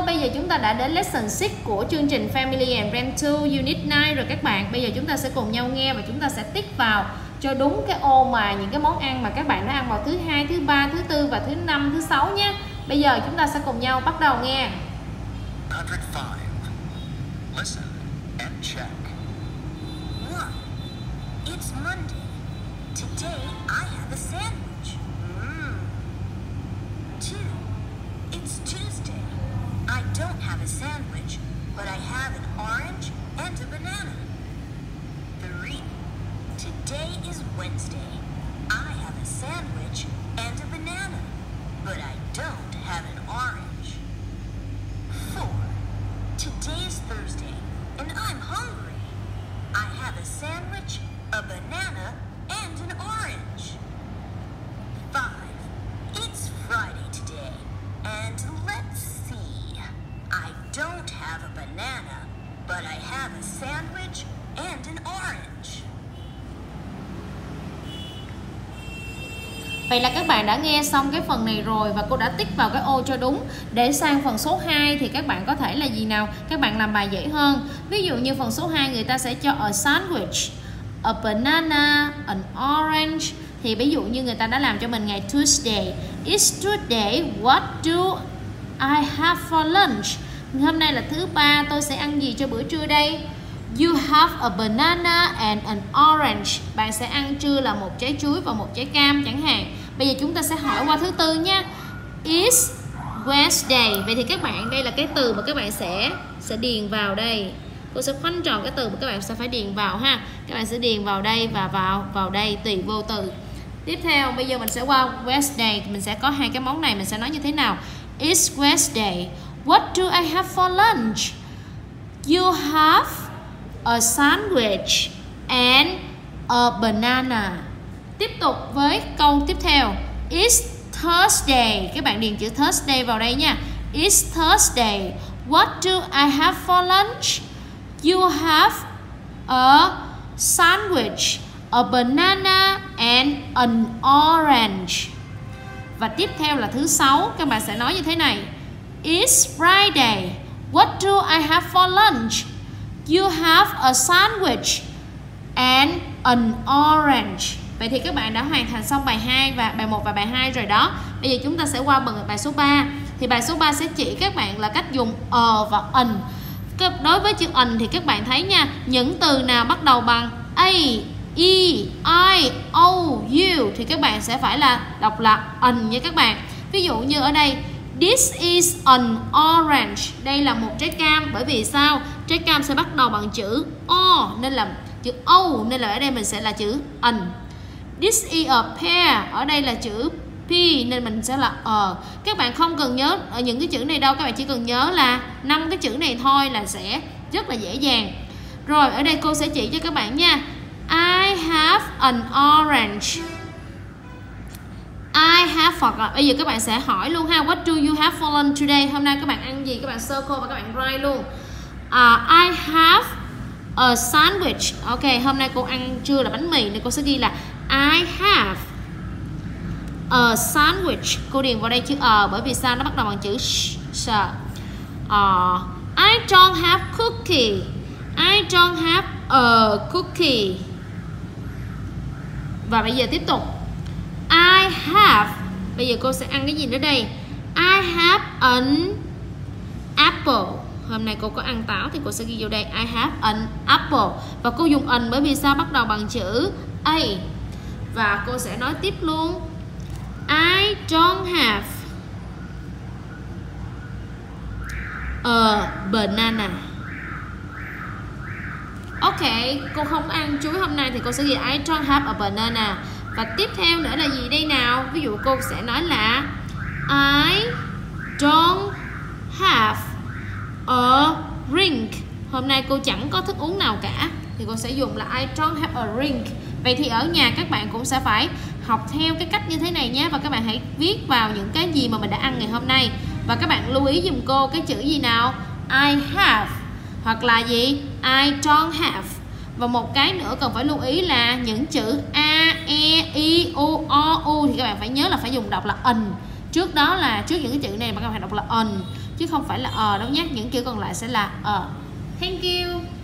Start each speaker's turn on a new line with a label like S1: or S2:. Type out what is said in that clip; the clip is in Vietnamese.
S1: bây giờ chúng ta đã đến lesson 6 của chương trình Family and Friends 2 Unit 9 rồi các bạn. Bây giờ chúng ta sẽ cùng nhau nghe và chúng ta sẽ tích vào cho đúng cái ô mà những cái món ăn mà các bạn đã ăn vào thứ 2, thứ 3, thứ 4 và thứ 5, thứ 6 nhé. Bây giờ chúng ta sẽ cùng nhau bắt đầu nghe.
S2: 105. Listen and check.
S3: 1. It's Monday. Today I have a sandwich. 2. It's Tuesday. I don't have a sandwich, but I have an orange and a banana. 3. Today is Wednesday. I have a sandwich and a banana, but I don't have an orange. 4. Today is Thursday, and I'm hungry. I have a sandwich, a banana, and an orange. 5. It's Friday today, and let's see. I don't have a banana, but I have a sandwich and an orange.
S1: Vậy là các bạn đã nghe xong cái phần này rồi và cô đã tích vào cái ô cho đúng. Để sang phần số 2 thì các bạn có thể là gì nào? Các bạn làm bài dễ hơn. Ví dụ như phần số 2 người ta sẽ cho a sandwich, a banana, an orange. Thì ví dụ như người ta đã làm cho mình ngày Tuesday. It's today, what do I have for lunch? Hôm nay là thứ ba, tôi sẽ ăn gì cho bữa trưa đây? You have a banana and an orange. Bạn sẽ ăn trưa là một trái chuối và một trái cam chẳng hạn. Bây giờ chúng ta sẽ hỏi qua thứ tư nha. It's Wednesday. Vậy thì các bạn, đây là cái từ mà các bạn sẽ điền vào đây. Cô sẽ khoanh tròn cái từ mà các bạn sẽ phải điền vào ha. Các bạn sẽ điền vào đây và vào đây tùy vô từ. Tiếp theo bây giờ mình sẽ qua Wednesday. Mình sẽ có hai cái món này, mình sẽ nói như thế nào? It's Wednesday. What do I have for lunch? You have a sandwich and a banana. Tiếp tục với câu tiếp theo. It's Thursday. Các bạn điền chữ Thursday vào đây nha. It's Thursday. What do I have for lunch? You have a sandwich, a banana and an orange. Và tiếp theo là thứ 6. Các bạn sẽ nói như thế này. It's Friday. What do I have for lunch? You have a sandwich and an orange. Vậy thì các bạn đã hoàn thành xong bài 2 và bài 1 và bài 2 rồi đó. Bây giờ chúng ta sẽ qua bài số 3. Thì bài số 3 sẽ chỉ các bạn là cách dùng và an. Đối với chữ an thì các bạn thấy nha, những từ nào bắt đầu bằng A, E, I, O, U thì các bạn sẽ phải là đọc là an nha các bạn. Ví dụ như ở đây, this is an orange. Đây là một trái cam. Bởi vì sao? Trái cam sẽ bắt đầu bằng chữ O nên là chữ O, nên là ở đây mình sẽ là chữ an. This is a pear. Ở đây là chữ P nên mình sẽ là Các bạn không cần nhớ ở những cái chữ này đâu. Các bạn chỉ cần nhớ là 5 cái chữ này thôi là sẽ rất là dễ dàng. Rồi ở đây cô sẽ chỉ cho các bạn nha. I have an orange. I have, hoặc là bây giờ các bạn sẽ hỏi luôn ha. What do you have for lunch today? Hôm nay các bạn ăn gì? Các bạn circle và các bạn write luôn. I have a sandwich. Ok, hôm nay cô ăn trưa là bánh mì nên cô sẽ ghi là I have a sandwich. Cô điền vào đây chữ bởi vì sao? Nó bắt đầu bằng chữ sh. I don't have cookie. I don't have a cookie. Và bây giờ tiếp tục. I have. Bây giờ cô sẽ ăn cái gì nữa đây? I have an apple. Hôm nay cô có ăn táo thì cô sẽ ghi vô đây I have an apple. Và cô dùng an bởi vì sao? Bắt đầu bằng chữ A. Và cô sẽ nói tiếp luôn. I don't have a banana. Ok, cô không ăn chuối hôm nay thì cô sẽ ghi I don't have a banana. Và tiếp theo nữa là gì đây nào? Ví dụ cô sẽ nói là I don't have a drink. Hôm nay cô chẳng có thức uống nào cả thì cô sẽ dùng là I don't have a drink. Vậy thì ở nhà các bạn cũng sẽ phải học theo cái cách như thế này nhé. Và các bạn hãy viết vào những cái gì mà mình đã ăn ngày hôm nay. Và các bạn lưu ý dùm cô cái chữ gì nào? I have hoặc là gì? I don't have. Và một cái nữa cần phải lưu ý là những chữ A, E, I, O, O, U thì các bạn phải nhớ là phải dùng đọc là an. Trước đó là trước những cái chữ này mà các bạn đọc là on. chứ không phải là đâu nhé. Những chữ còn lại sẽ là Thank you.